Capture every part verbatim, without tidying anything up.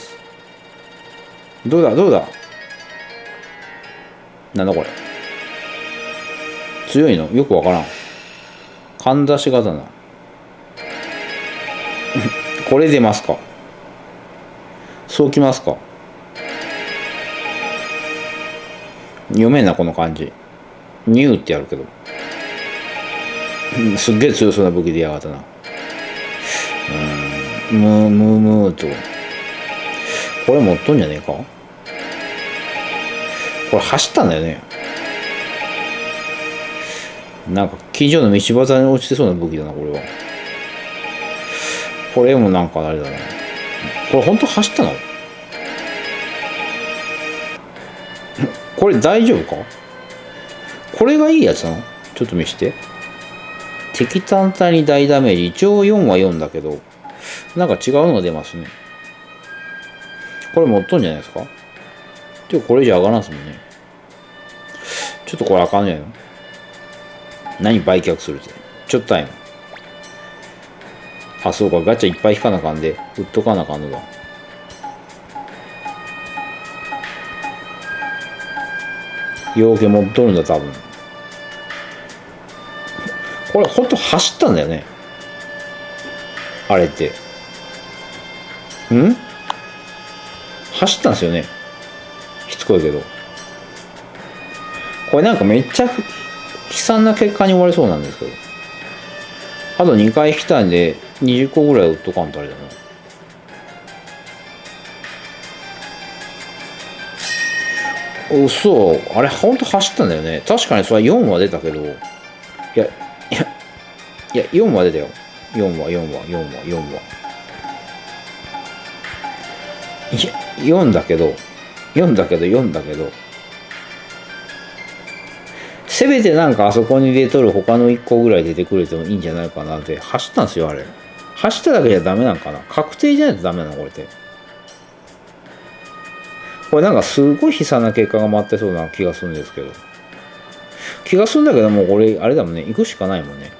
。どうだどうだ。なんだこれ。強いのよくわからん。かんざし刀。これ出ますか。そうきますか。読めんなこの漢字。ニューってやるけど。すっげえ強そうな武器でやがったな。うん。ムームームーと。これ持っとんじゃねえか。これ走ったんだよね。なんか近所の道端に落ちてそうな武器だなこれは。これもなんかあれだな。これ本当走ったの？これ大丈夫か？これがいいやつなの？ちょっと見して。敵単体に大ダメージ。一応よんはよんだけど、なんか違うのが出ますね。これ持っとんじゃないですか？てかこれじゃ上がらんすもんね。ちょっとこれあかんじゃないの？何売却するって。ちょっとタイム。あ、そうか。ガチャいっぱい引かなあかんで、売っとかなあかんのだ。ようけ持っとるんだ、多分。これ、ほんと走ったんだよね。あれって。ん？走ったんですよね。しつこいけど。これなんかめっちゃ悲惨な結果に終わりそうなんですけど。あとにかい引きたいんで、にじゅっこぐらい売っとかんとあれだな。嘘。あれ、ほんと走ったんだよね。確かにそれはよんは出たけど。いや、いや、いや、よんは出たよ。よんは、よんは、よんは、よんは。いや、よんだけど、よんだけど、よんだけど。せめてなんかあそこに出とる他のいっこぐらい出てくれてもいいんじゃないかなって。走ったんですよ、あれ。走っただけじゃダメなんかな。確定じゃないとダメなの、これって。これなんかすごい悲惨な結果が待ってそうな気がするんですけど。気がするんだけど、もうこれ、あれだもんね。行くしかないもんね。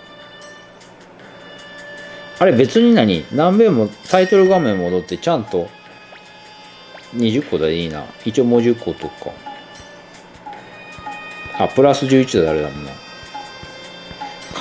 あれ別に何何遍もタイトル画面戻ってちゃんとにじゅっこでいいな。一応もうじゅっことか。あ、プラスじゅういちだ、あれだもんな。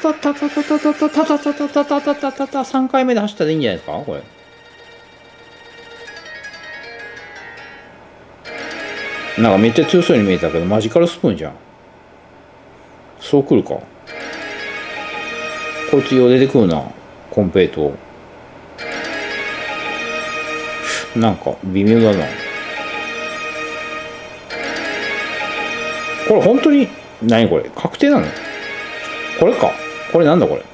タタタタタタタタタタタタタタタタタさんかいめで走ったらいいんじゃないですかこれ。なんかめっちゃ強そうに見えたけどマジカルスプーンじゃん。そうくるか。こいつよう出てくるなコンペイト。なんか微妙だな。これ本当に何これ確定なのこれか。これなんだこれ。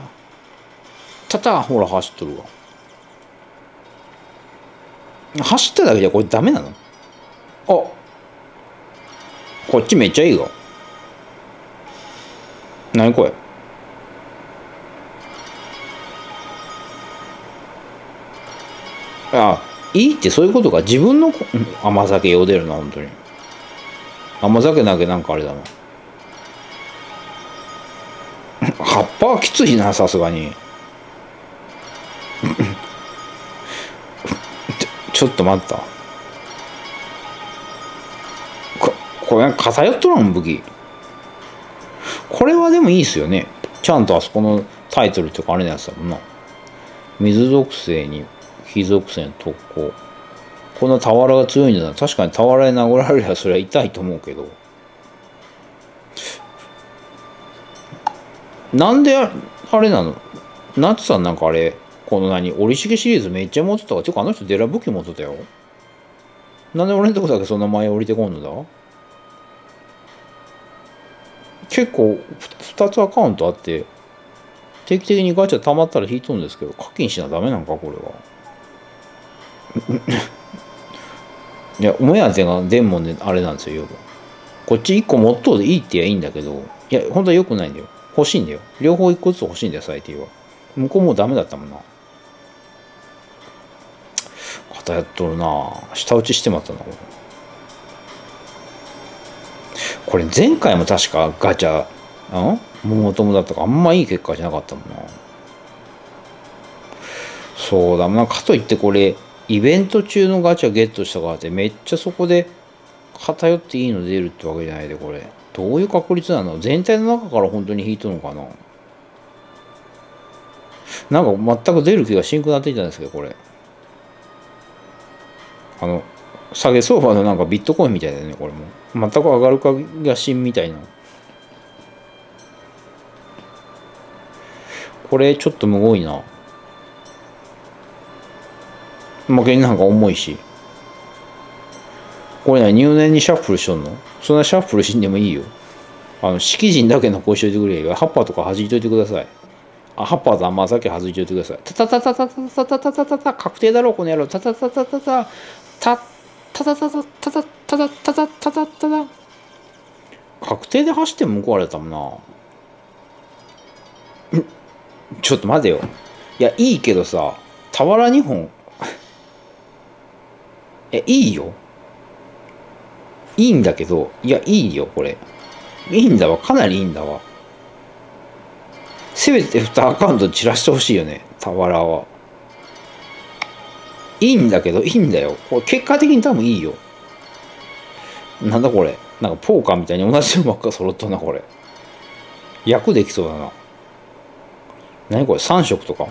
な。ただほら走っとるわ。走っただけじゃこれダメなの？あ、こっちめっちゃいいわ。何これ。あ、 いいってそういうことか。自分の甘酒よ出るな、本当に。甘酒だけなんかあれだな。葉っぱはきついな、さすがに。ちょっと待った。ここれ偏っとらん武器。これはでもいいっすよね。ちゃんとあそこのタイトルっていうかあれのやつだもんな。水属性に火属性の特攻。こんな俵が強いんだな。確かに俵で殴られりゃそれは痛いと思うけど。なんであれなの？ナツさんなんかあれ、この何、折重シリーズめっちゃ持ってたわ。てかあの人デラ武器持ってたよ。なんで俺のとこだけそんな前降りてこんのだ？結構ふたつアカウントあって、定期的にガチャ溜まったら引いとるんですけど、課金しなダメなんかこれは。いや、お目当てがデンモンであれなんですよ、よく。こっちいっこ持っとうでいいって言えばいいんだけど、いや、本当は良くないんだよ。欲しいんだよ。両方いっこずつ欲しいんだよ、最低は。向こうもうダメだったもんな。偏っとるな。下打ちしてまったな、これ。これ前回も確かガチャ、うん桃友だったかあんまいい結果じゃなかったもんな。そうだな。かといってこれ、イベント中のガチャゲットしたからってめっちゃそこで偏っていいの出るってわけじゃないで、これ。どういう確率なの？全体の中から本当に引いとるのかな？なんか全く出る気がしんくなってきたんですけど、これ。あの、下げ相場のなんかビットコインみたいだよね、これも。全く上がるかがしんみたいな。これちょっとむごいな。負けになんか重いし。これね、入念にシャッフルしとんの？そんなシャッフルしんでもいいよ。あの、式人だけ残しといてくれよ。ハッパーとか弾いといてください。あ、ハッパーと甘酒弾いといてください。タタタタタタタタタタタタ、確定だろ、この野郎。タタタタタタタ、タタタタタタタタタタタタタタタ。確定で走っても向こうあれだったもんな。ちょっと待てよ。いや、いいけどさ、俵にほん。え、いいよ。いいんだけど、いや、いいよ、これ。いいんだわ、かなりいいんだわ。せめてにアカウント散らしてほしいよね、俵は。いいんだけど、いいんだよ。これ結果的に多分いいよ。なんだこれ。なんかポーカーみたいに同じのばっか揃っとんな、これ。役できそうだな。何これ、さん色とか。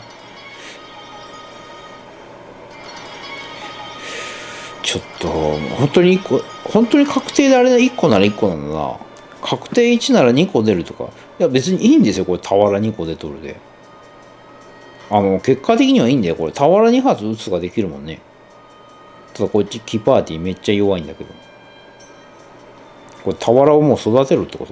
ちょっと、本当にいっこ、本当に確定であれだ、いっこならいっこなんだな。確定いちならにこ出るとか。いや、別にいいんですよ、これ、俵にこ出とるで。あの、結果的にはいいんだよ、これ。俵に発打つができるもんね。ただ、こっち、キパーティーめっちゃ弱いんだけど。これ、俵をもう育てるってこと？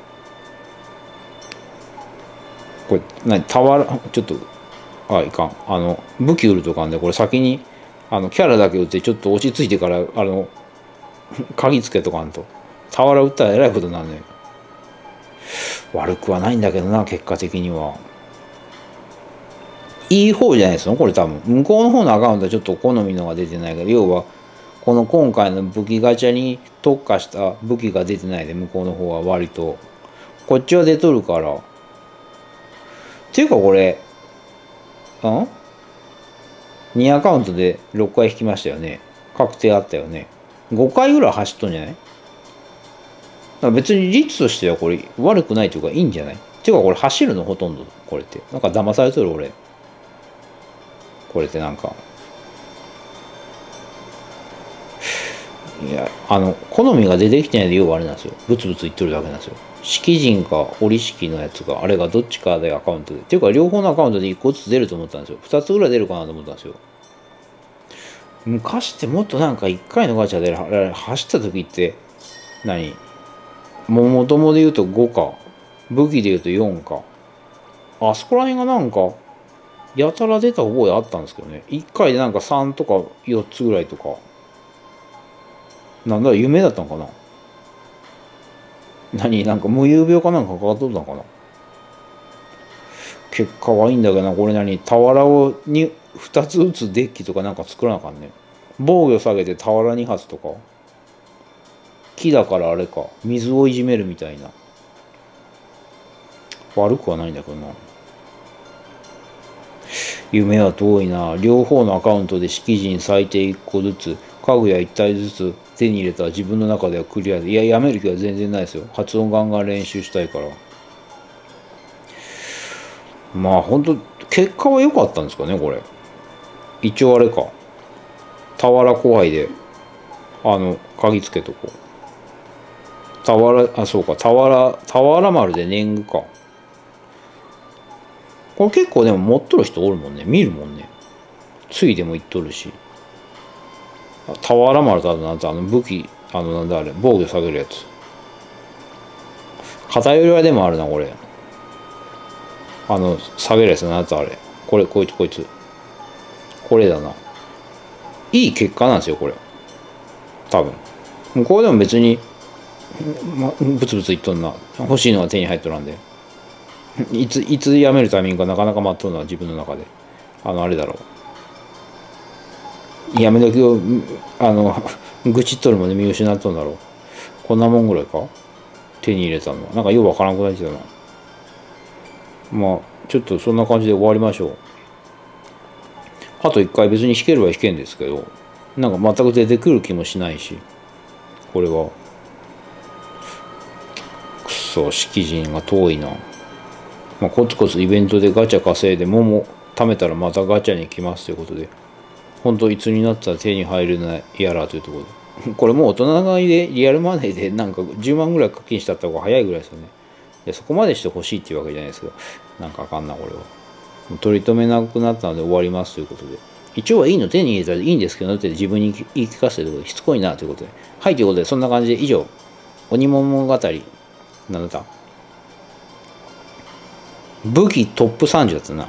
これ、何、俵、ちょっと、あ、いかん。あの、武器売るとかんで、これ先に、あの、キャラだけ売って、ちょっと落ち着いてから、あの、鍵つけとかんと。俵売ったらえらいことになるね。悪くはないんだけどな、結果的には。いい方じゃないですよ、これ多分。向こうの方のアカウントはちょっと好みのが出てないけど、要は、この今回の武器ガチャに特化した武器が出てないで、向こうの方は割と。こっちは出とるから。っていうかこれ、うん ?に アカウントでろっかい引きましたよね。確定あったよね。ごかいぐらい走っとんじゃない？別に率としてはこれ悪くないというかいいんじゃない？っていうかこれ走るのほとんどこれって。なんか騙されとる俺。これってなんか。いや、あの、好みが出てきてないで要はあれなんですよ。ブツブツ言ってるだけなんですよ。式人か折式のやつがあれがどっちかでアカウントで。っていうか両方のアカウントでいっこずつ出ると思ったんですよ。ふたつぐらい出るかなと思ったんですよ。昔ってもっとなんかいっかいのガチャで走った時って何もともで言うとごか、武器で言うとよんか。あそこら辺がなんか、やたら出た覚えあったんですけどね。いっかいでなんかさんとかよっつぐらいとか。なんだ、夢だったのかな。何なんか無遊病かなんかかかっとったのかな。結果はいいんだけどな、これ何俵をにふたつ打つデッキとかなんか作らなあかんね。 防御下げて俵に発とか。木だからあれか。水をいじめるみたいな。悪くはないんだけどな。夢は遠いな。両方のアカウントで式人最低いっこずつ、家具やいち体ずつ手に入れたら自分の中ではクリアで。いや、やめる気は全然ないですよ。発音ガンガン練習したいから。まあ本当結果は良かったんですかね、これ。一応あれか。俵後輩で、あの、鍵つけとこう。俵、あ、そうか、俵、俵丸で年貢か。これ結構でも持っとる人おるもんね。見るもんね。ついでも言っとるし。俵丸とあとなんてあの武器、あのなんだあれ、防御下げるやつ。偏りはでもあるな、これ。あの、下げるやつなんてあれ。これ、こいつ、こいつ。これだな。いい結果なんですよ、これ。多分。これでも別に、ま、ブツブツ言っとんな。欲しいのは手に入っとらんで。いつ、いつ辞めるタイミングがなかなか待っとるのは自分の中で。あの、あれだろう。やめ時を、あの、愚痴っとるまで見失っとんだろう。こんなもんぐらいか手に入れたのは。なんかようわからんくなってきたな。まあ、ちょっとそんな感じで終わりましょう。あと一回別に弾けるは弾けんですけど、なんか全く出てくる気もしないし、これは。くそ、式人が遠いな。まあ、コツコツイベントでガチャ稼いで桃貯めたらまたガチャに来ますということで、本当いつになったら手に入るなやらというところで、これもう大人買いでリアルマネーでなんかじゅうまんぐらい課金したった方が早いぐらいですよね。でそこまでしてほしいっていうわけじゃないですけど、なんかあかんなこれは。取り留めなくなったので終わりますということで、一応はいいの手に入れたらいいんですけどって自分に言い聞かせてるということでしつこいなということで、はいということでそんな感じで以上鬼物語なんだ武器トップさんじゅうだったな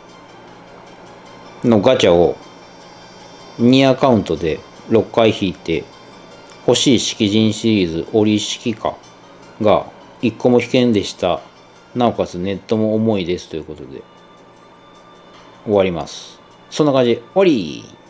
のガチャをにアカウントでろっかい引いて、欲しい式人シリーズ折式かがいっこも引けんでした。なおかつネットも重いですということで終わります。そんな感じで終わり。